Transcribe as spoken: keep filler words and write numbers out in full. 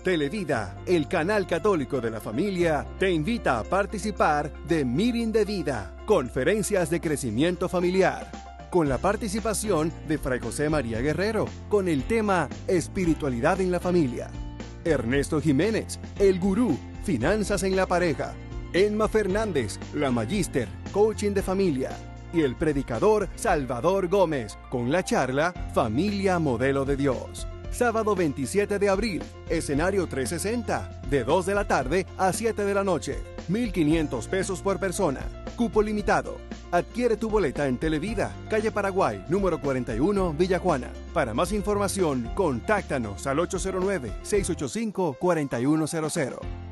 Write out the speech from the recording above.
Televida, el canal católico de la familia, te invita a participar de Meeting de Vida, conferencias de crecimiento familiar, con la participación de Fray José María Guerrero, con el tema Espiritualidad en la Familia. Ernesto Jiménez, el gurú, Finanzas en la Pareja. Emma Fernández, la magíster, Coaching de Familia. Y el predicador Salvador Gómez, con la charla Familia Modelo de Dios. Sábado veintisiete de abril, escenario trescientos sesenta, de dos de la tarde a siete de la noche. mil quinientos pesos por persona. Cupo limitado. Adquiere tu boleta en Televida, calle Paraguay, número cuarenta y uno, Villa Juana. Para más información, contáctanos al ocho cero nueve, seis ocho cinco, cuatro uno cero cero.